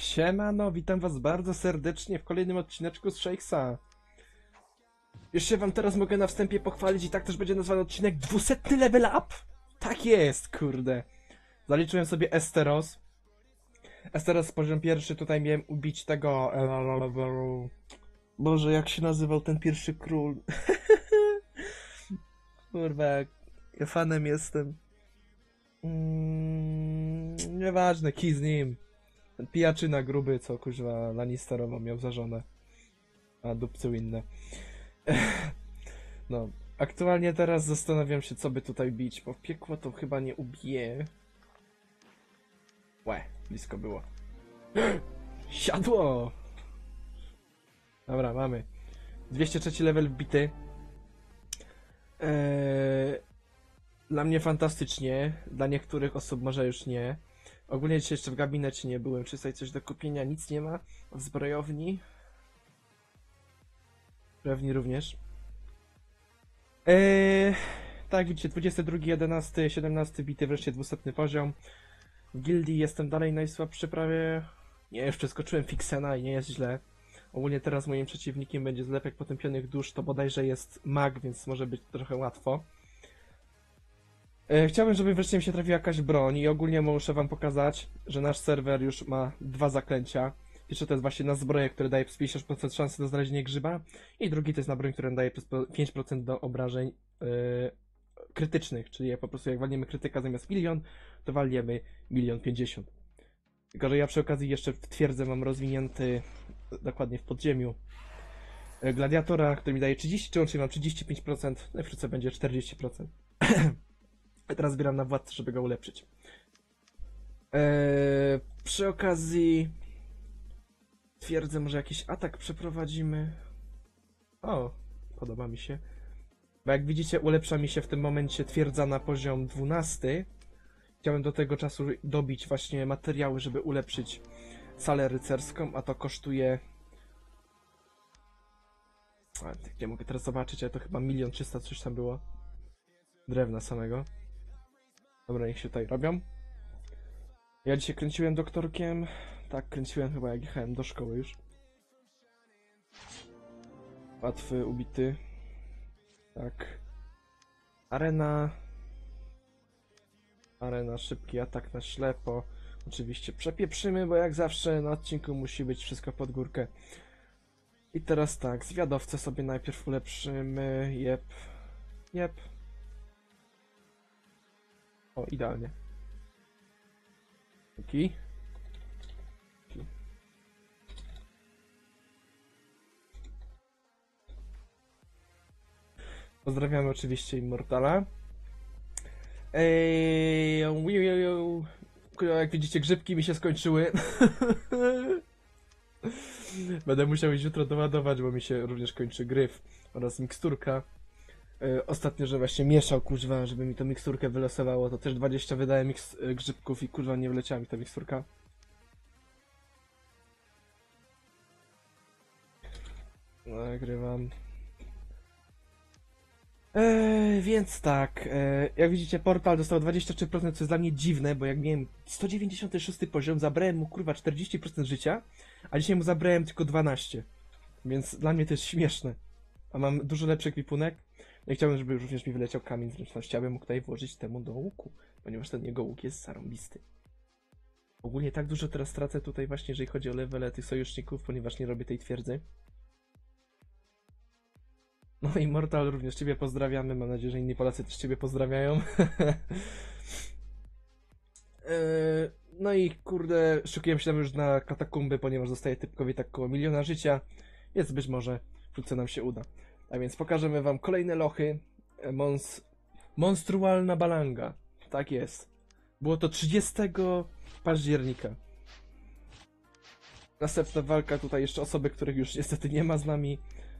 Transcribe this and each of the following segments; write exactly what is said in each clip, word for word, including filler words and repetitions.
Siemano, witam was bardzo serdecznie w kolejnym odcineczku z Shakesa. Już się wam teraz mogę na wstępie pochwalić i tak też będzie nazwany odcinek dwusetny level up? Tak jest, kurde. Zaliczyłem sobie Esteros. Esteros poziom pierwszy, tutaj miałem ubić tego... Boże, jak się nazywał ten pierwszy król? Kurwa, ja fanem jestem. Mm, nieważne, kij z nim. Ten pijaczyna gruby, co kuźwa Lannisterowo miał za żonę. A dupcy inne. No, aktualnie teraz zastanawiam się, co by tutaj bić, bo w piekło to chyba nie ubije. Łe, blisko było. Siadło! Dobra, mamy. dwieście trzy level wbity. Eee, dla mnie fantastycznie, dla niektórych osób może już nie. Ogólnie dzisiaj jeszcze w gabinecie nie byłem, czy tutaj coś do kupienia, nic nie ma. W zbrojowni. Pewnie również. Eee, tak, widzicie, dwudziesty drugi, jedenasty, siedemnasty bity, wreszcie dwusetny poziom. W gildii jestem dalej najsłabszy prawie. Nie, już przeskoczyłem Fixena i nie jest źle. Ogólnie teraz moim przeciwnikiem będzie zlepek potępionych dusz, to bodajże jest mag, więc może być trochę łatwo. Eee, chciałbym, żeby wreszcie mi się trafiła jakaś broń i ogólnie muszę wam pokazać, że nasz serwer już ma dwa zaklęcia. Pierwszy to jest właśnie na zbroję, które daje plus pięćdziesiąt procent szansy na znalezienie grzyba. I drugi to jest na broń, która daje plus pięć procent do obrażeń yy, krytycznych. Czyli jak po prostu jak walniemy krytyka zamiast milion, to walniemy milion pięćdziesiąt. Tylko że ja przy okazji jeszcze w twierdzę mam rozwinięty, dokładnie w podziemiu, yy, gladiatora, który mi daje trzydzieści, czy łącznie mam trzydzieści pięć procent, no i wkrótce będzie czterdzieści procent. A teraz zbieram na władcę, żeby go ulepszyć. Yy, przy okazji... Twierdzę, może jakiś atak przeprowadzimy. O, podoba mi się. Bo jak widzicie, ulepsza mi się w tym momencie twierdza na poziom dwunasty. Chciałem do tego czasu dobić właśnie materiały, żeby ulepszyć salę rycerską, a to kosztuje... A, gdzie mogę teraz zobaczyć, ale to chyba milion trzysta coś tam było. Drewna samego. Dobra, niech się tutaj robią. Ja dzisiaj kręciłem doktorkiem. Tak, kręciłem chyba jak jechałem do szkoły już. Łatwy, ubity. Tak. Arena. Arena, szybki atak na ślepo. Oczywiście przepieprzymy, bo jak zawsze na odcinku musi być wszystko pod górkę. I teraz tak, zwiadowcę sobie najpierw ulepszymy. Jep. Jep. O, idealnie. Taki. Pozdrawiamy oczywiście Immortala. Eee, jak widzicie, grzybki mi się skończyły. Będę musiał iść jutro doładować, bo mi się również kończy gryf oraz miksturka. Eee, ostatnio, że właśnie mieszał, kurwa, żeby mi to miksturkę wylosowało, to też dwadzieścia wydałem miks grzybków i kurwa nie wyleciała mi ta miksturka. Nagrywam. Eee, więc tak, eee, jak widzicie, portal dostał dwadzieścia trzy procent, co jest dla mnie dziwne, bo jak miałem sto dziewięćdziesiąty szósty poziom, zabrałem mu kurwa czterdzieści procent życia, a dzisiaj mu zabrałem tylko dwanaście. Więc dla mnie to jest śmieszne. A mam dużo lepszy ekwipunek. No i chciałbym, żeby również mi wyleciał kamień zręczności, abym mógł tutaj włożyć temu do łuku, ponieważ ten jego łuk jest zarąbisty. Ogólnie tak dużo teraz tracę tutaj właśnie, jeżeli chodzi o levele tych sojuszników, ponieważ nie robię tej twierdzy. No i Immortal, również Ciebie pozdrawiamy, mam nadzieję, że inni Polacy też Ciebie pozdrawiają. No i kurde, szykuję się tam już na katakumby, ponieważ zostaje typkowi tak koło miliona życia, więc być może wkrótce nam się uda. A więc pokażemy Wam kolejne lochy. Mons... Monstrualna balanga. Tak jest. Było to trzydziestego października. Następna walka, tutaj jeszcze osoby, których już niestety nie ma z nami.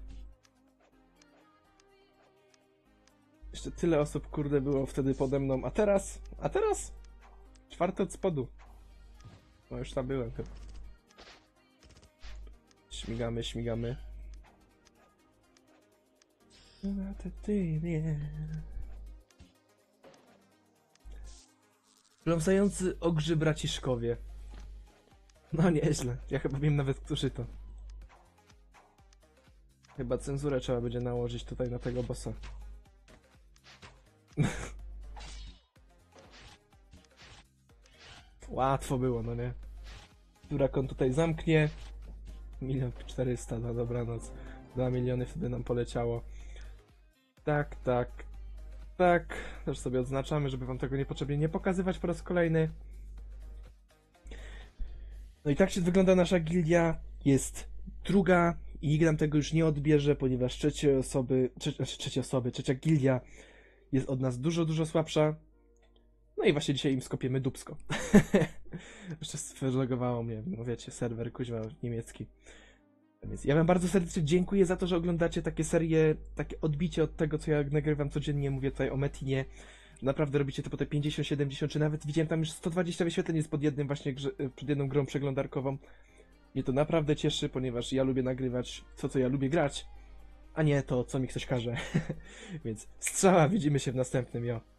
Jeszcze tyle osób, kurde, było wtedy pode mną, a teraz? A teraz? Czwarte od spodu. No już tam byłem chyba. Śmigamy, śmigamy. Na te ty nie. Pląsający ogrzy braciszkowie. No nieźle. Ja chyba wiem nawet, którzy to. Chyba cenzurę trzeba będzie nałożyć tutaj na tego bossa. Łatwo było, no nie? Durak on tutaj zamknie. Milion czterysta na dobranoc. Dwa miliony wtedy nam poleciało. Tak, tak, tak. Też sobie odznaczamy, żeby wam tego niepotrzebnie nie pokazywać po raz kolejny. No i tak się wygląda nasza gildia. Jest druga i nikt nam tego już nie odbierze, ponieważ trzecie osoby, trze, znaczy trzecie osoby, trzecia gildia jest od nas dużo, dużo słabsza. No i właśnie dzisiaj im skopiemy dupsko. Jeszcze sfregowało mnie, no wiecie, serwer kuźwa niemiecki. Więc ja wam bardzo serdecznie dziękuję za to, że oglądacie takie serie, takie odbicie od tego, co ja nagrywam codziennie. Mówię tutaj o Metinie. Naprawdę robicie to po te pięćdziesiąt, siedemdziesiąt, czy nawet widziałem tam już sto dwadzieścia wyświetleń jest pod jednym właśnie grze, przed jedną grą przeglądarkową. Mnie to naprawdę cieszy, ponieważ ja lubię nagrywać to, co ja lubię grać, a nie to, co mi ktoś każe. Więc strzała, widzimy się w następnym, jo.